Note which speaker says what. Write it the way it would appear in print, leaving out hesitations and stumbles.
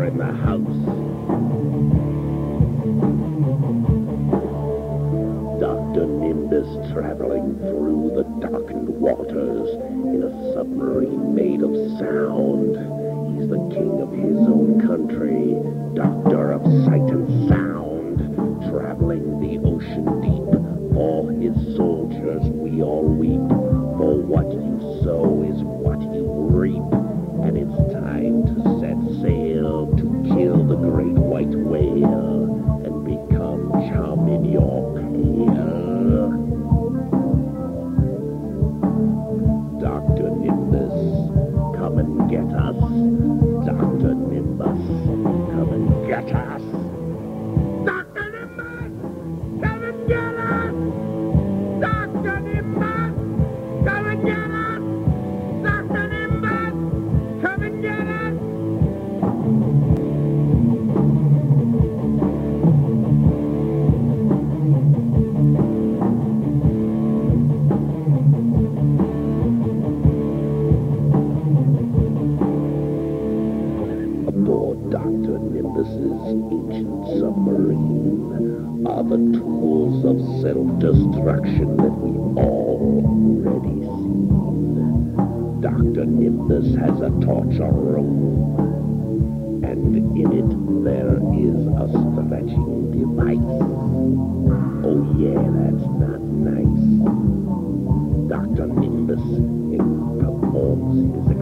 Speaker 1: in the house. Dr. Nimbus traveling through the darkened waters in a submarine made of sound. He's the king of his own country, doctor of sight and sound, traveling the ocean deep. For his soldiers we all weep, for what you sow is what you reap. And it's time to set sail to kill the great white whale and become chum in your pail. Dr. Nimbus, come and get us. Dr. Nimbus, come and get us. Dr. Nimbus, come and get us. Dr. Nimbus, come and get us. Dr. Nimbus, come and get us. Aboard Dr. Nimbus's ancient submarine are the tools of self-destruction that we've already seen. Dr. Nimbus has a torture room, and in it there is a stretching device. Oh yeah, that's not nice. Dr. Nimbus performs his